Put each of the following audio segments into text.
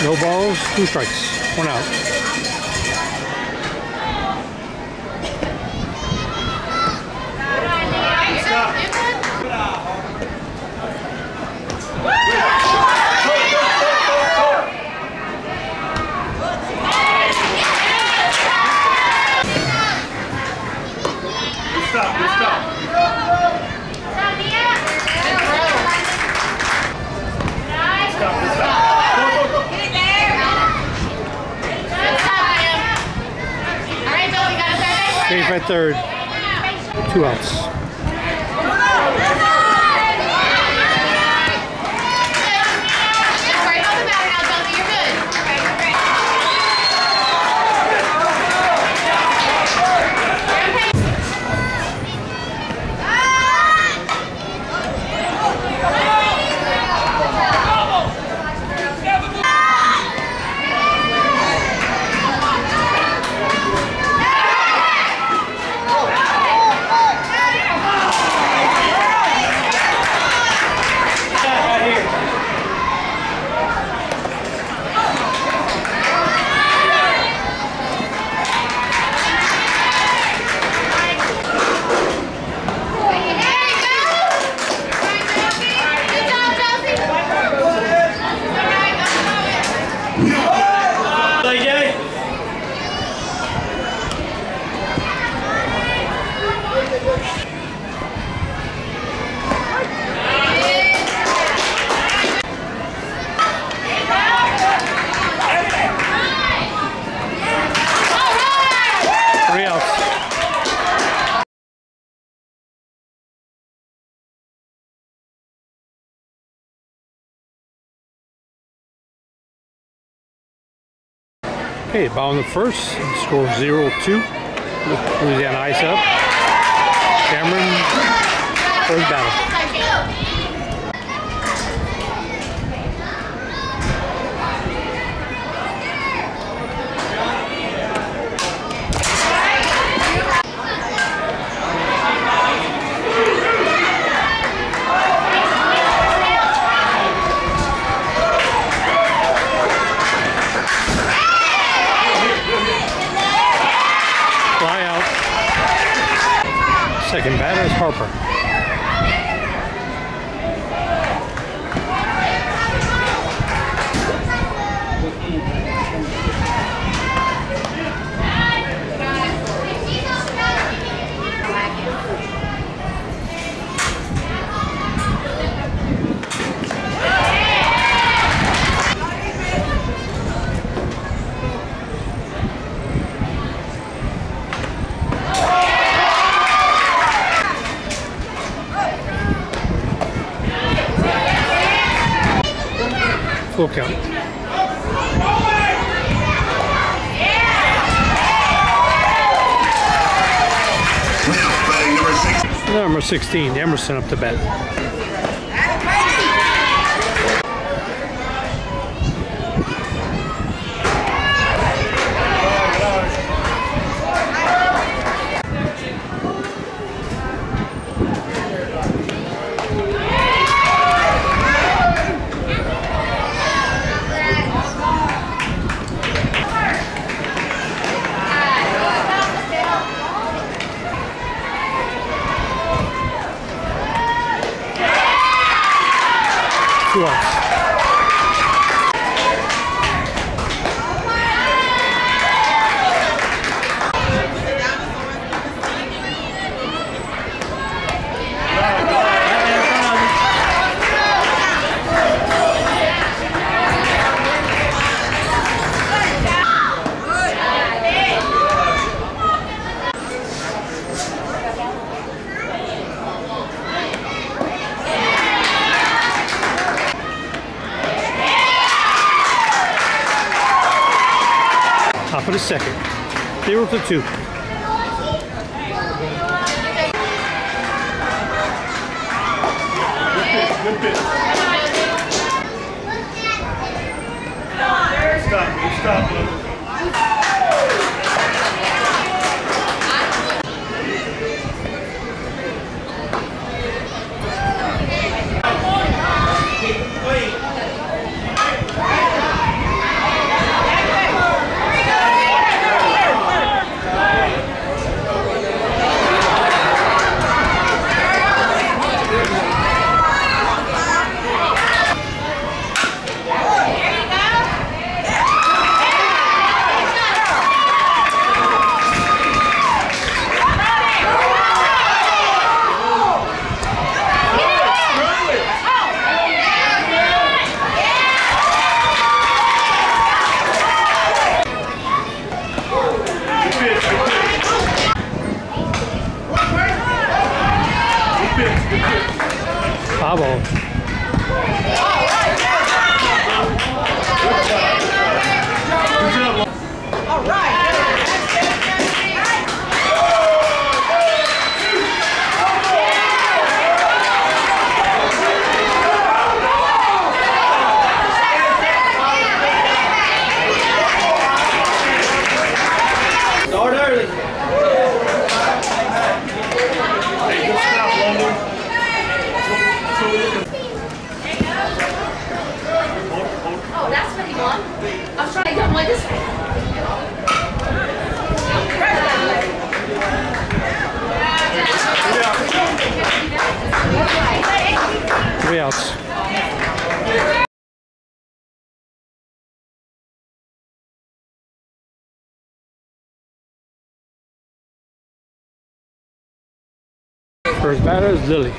No balls, 2 strikes, 1 out. Safe at third, 2 outs. Okay, ball in the first, score 0-2. Louisiana ice up. Camryn, first battle. Second batter is Harper. Full count. Number 16, Emerson up to bat. Top of the second, 0-2. Good pitch. Stop. 3 outs. First batter is Lily.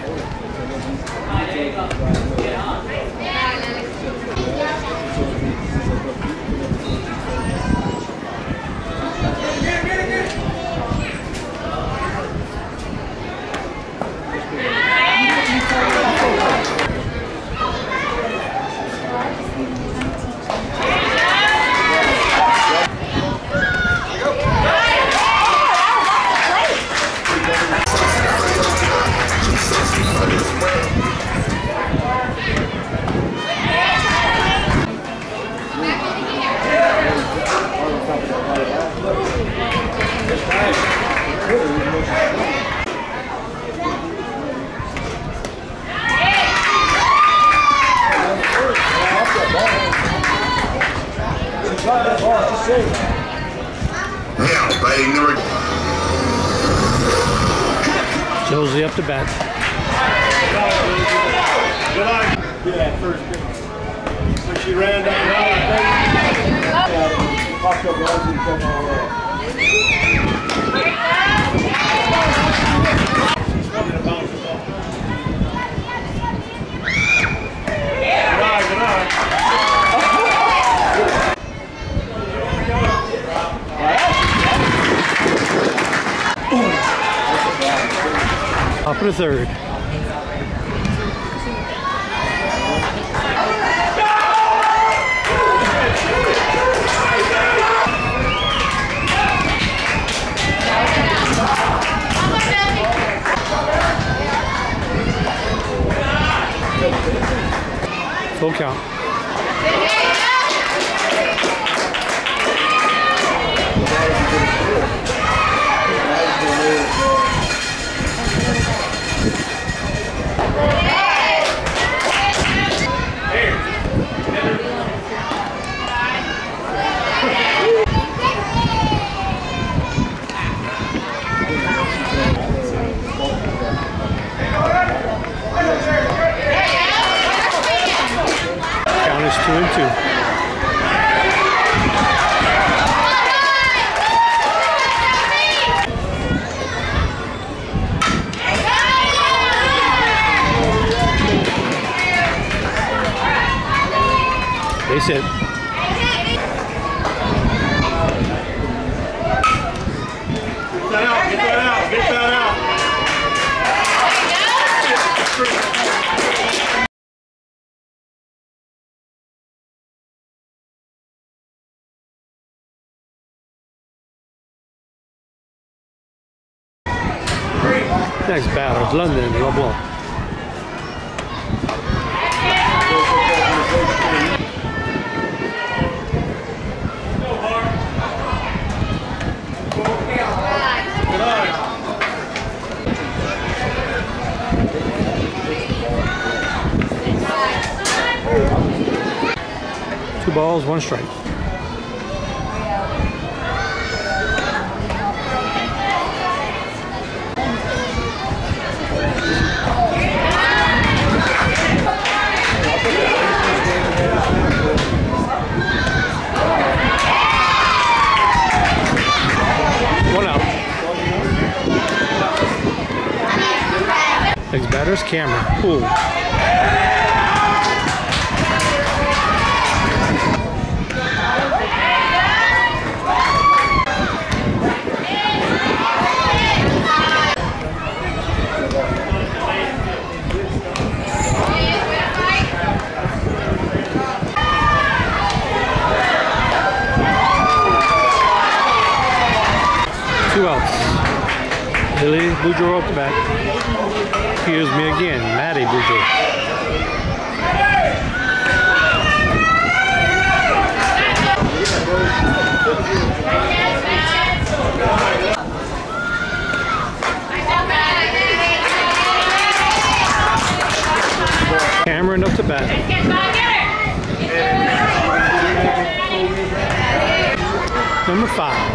Josie up to bat. Good eye. Yeah, first pitch. When she ran down, popped up runs and come all the way. She's coming to bounce the ball. Good eye, good eye. Up to third. Full count. Count is 2-2. Base hit. Get that out, get that out, get that out. Next batter is Londyn L. 2 balls, 1 strike. Next batter is Camryn. Ooh. Two outs. Lily Boudreau up the bat. Excuse me again, Maddie Boudreau. Camryn up the bat. Number 5.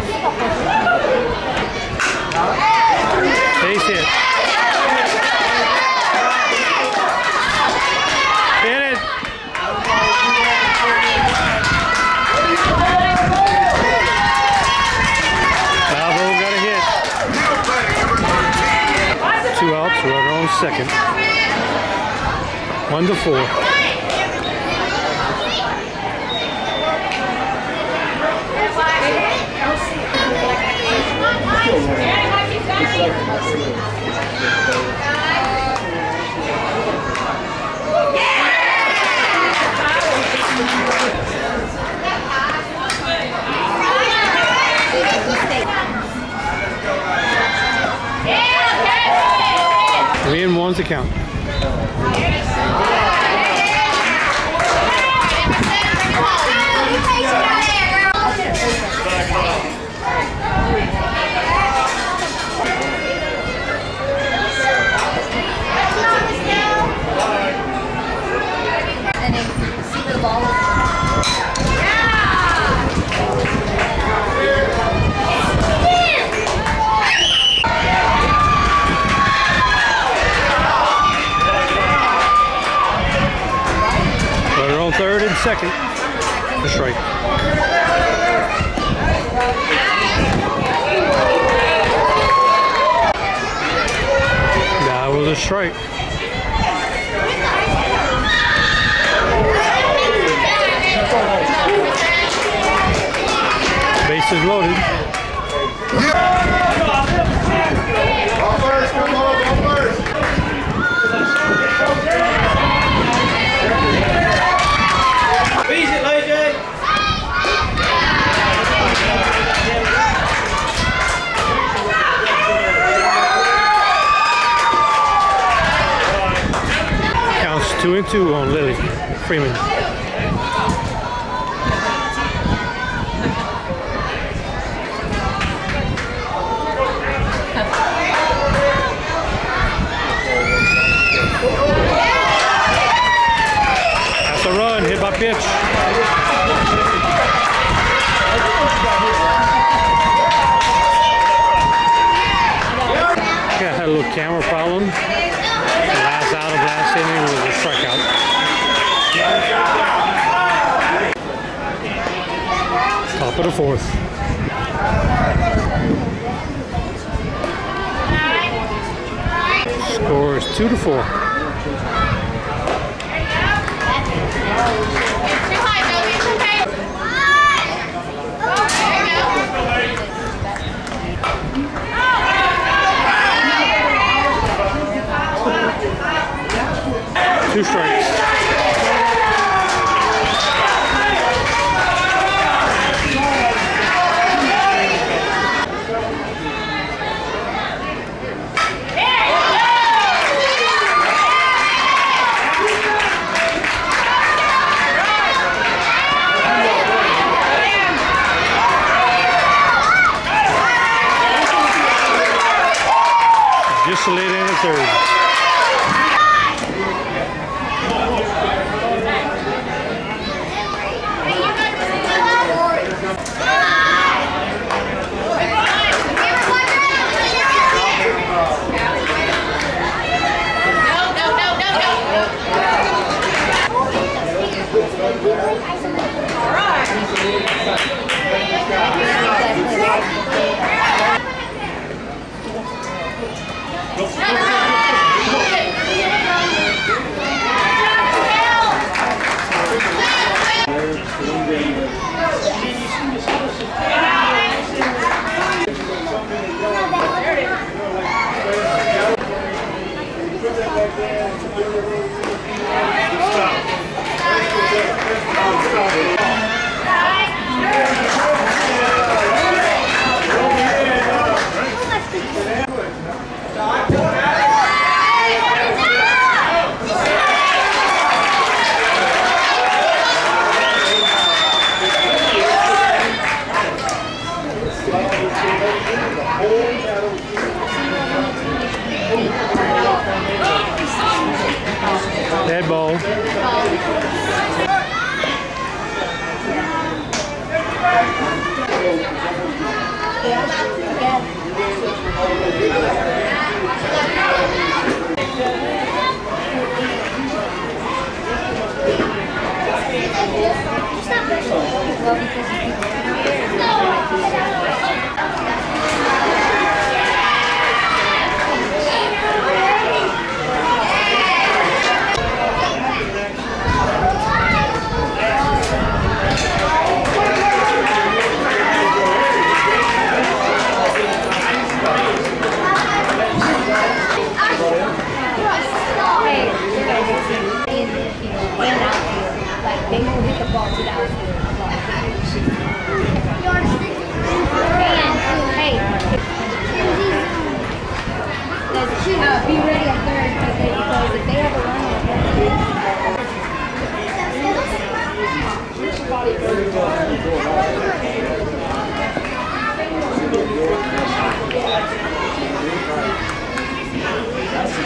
Base hit. Runner on second. 1-4. Three and one's the count. Third and second. That's right. That was a strike. Bases loaded. Go first, come on, go first. Easy, AJ. Counts 2-2 on Lily Freeman. That's a run, hit by pitch. Yeah, had a little camera problem. The last out of last inning was a strikeout. Top of the fourth. Score is 2-4. Two strikes. Just a late in the third.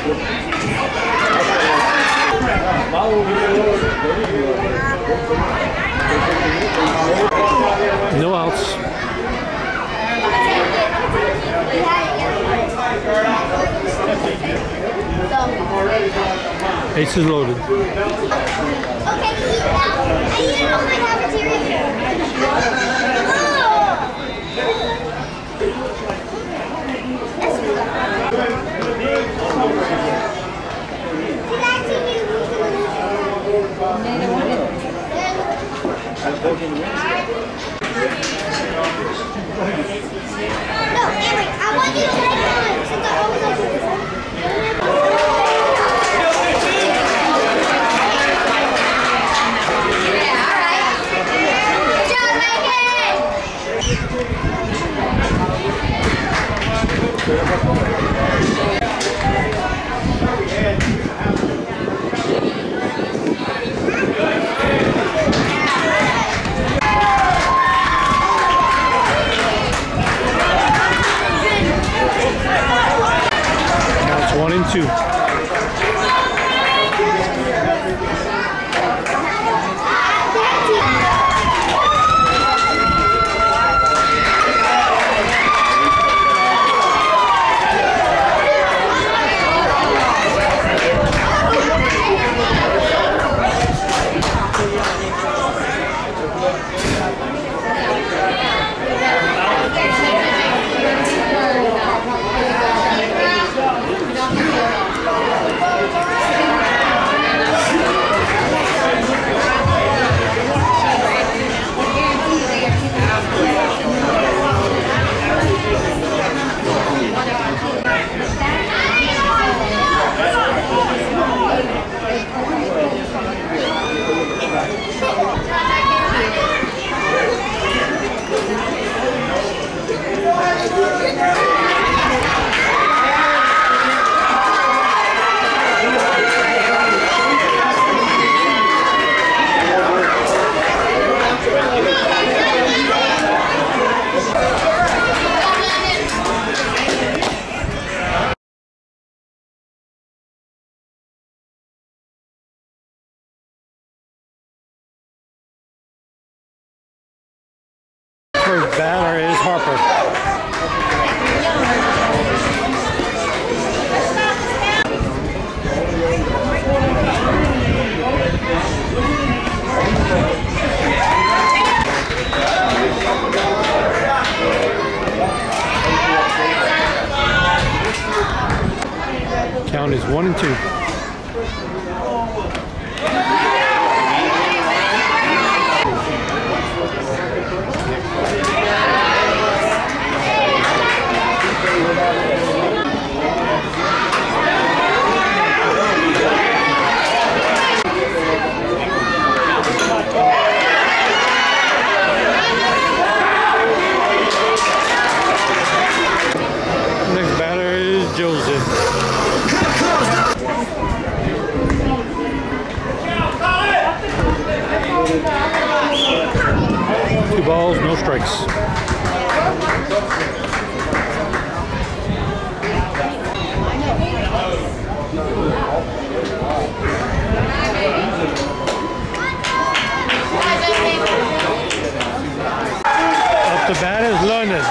No outs. Ace is loaded. Okay, eat now. I eat it on my cafeteria. No, Avery, I want you to take mine since I always open this one. Counts 1 and 2. First batter is Harper. Count is 1 and 2. Next batter is Josie. Two balls, no strikes. Up to bat is Londyn.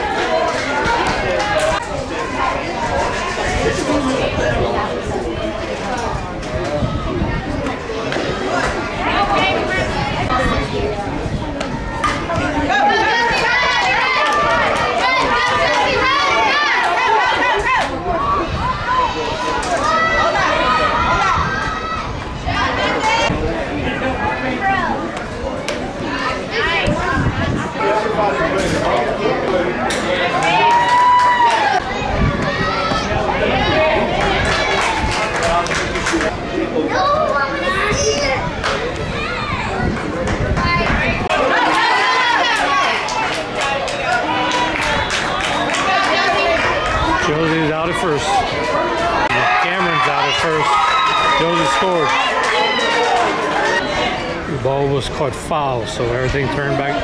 Josie's out at first. Camryn's out at first. Josie scored. The ball was caught foul, so everything turned back.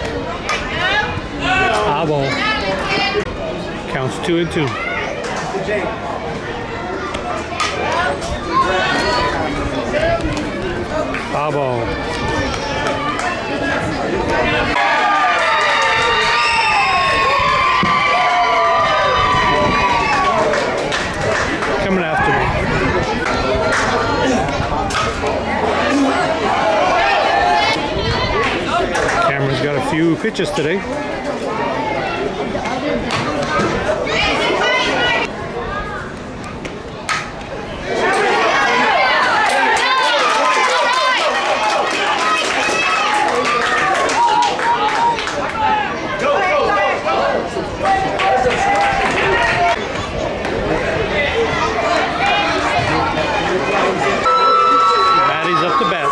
Foul ball. Counts 2 and 2. Foul ball. Coming after me. Camryn's got a few pitches today. Maddie's up to bat.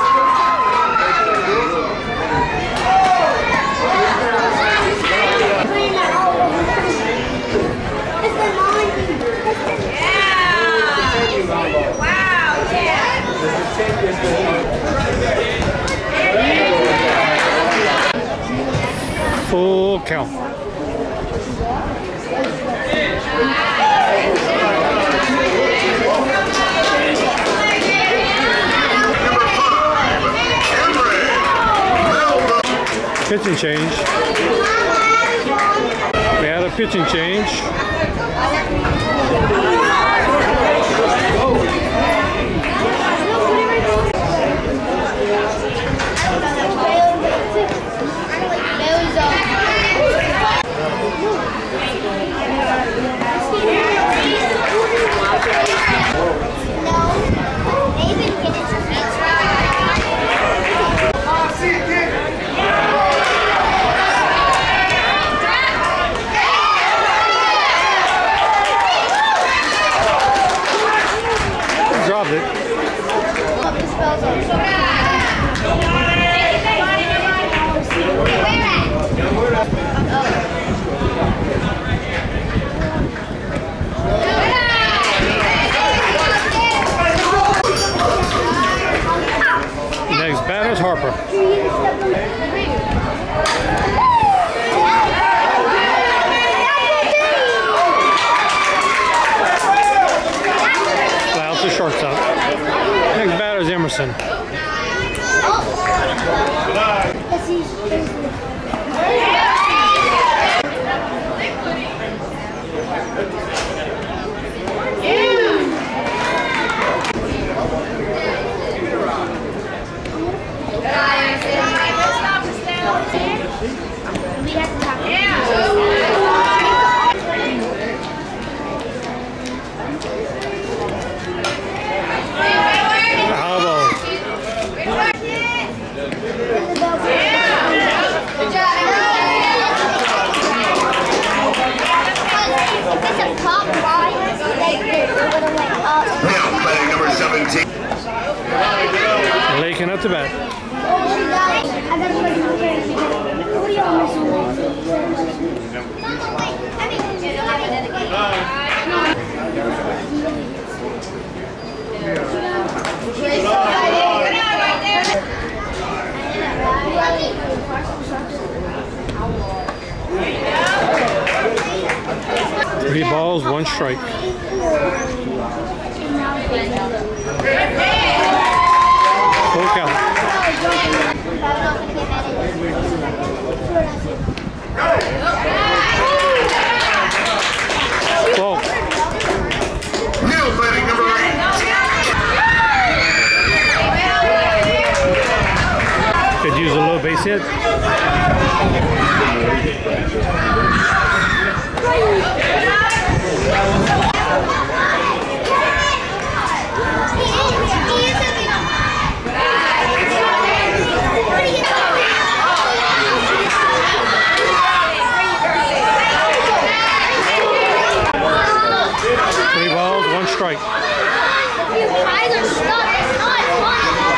Full count. Pitching change. We had a pitching change. Dropped it. Next batter's Harper. Fly out to shortstop. Next batter's Emerson. Laking up to bat. Three balls, one strike. Full count. Well, new batting number 8. Could use a low base hit. Strike. You guys are stuck. It's not fun.